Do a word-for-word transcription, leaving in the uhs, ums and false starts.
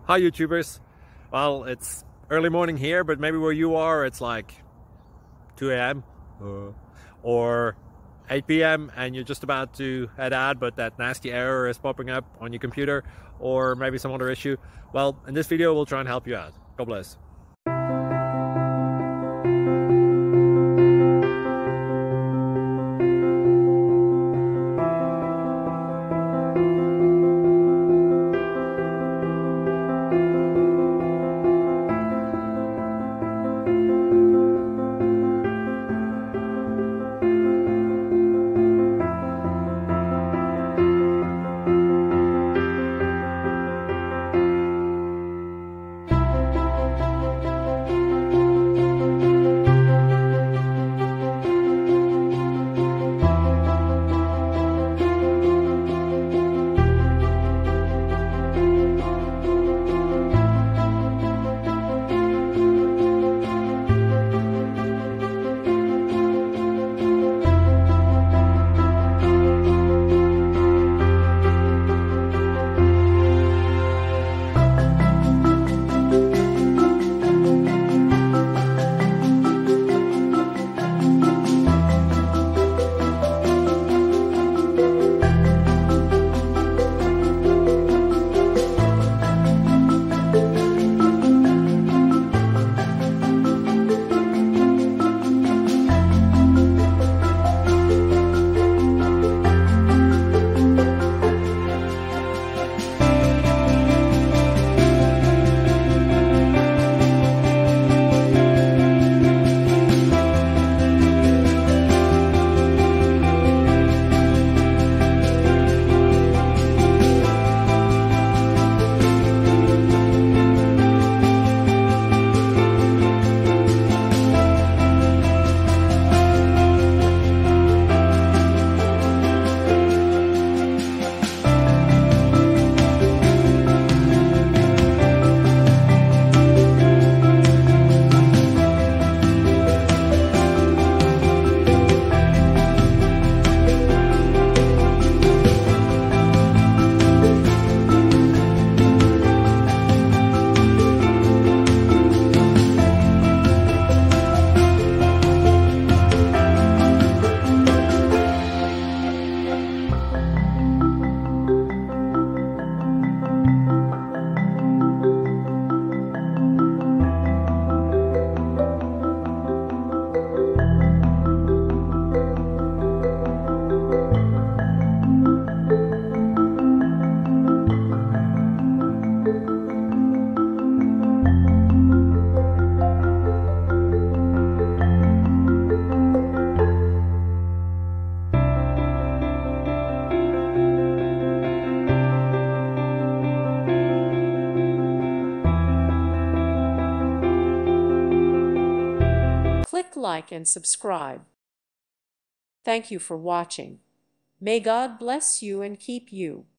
Hi YouTubers. Well, it's early morning here, but maybe where you are it's like two A M uh, or eight P M and you're just about to head out, but that nasty error is popping up on your computer, or maybe some other issue. Well, in this video we'll try and help you out. God bless. Click like and subscribe. Thank you for watching. May God bless you and keep you.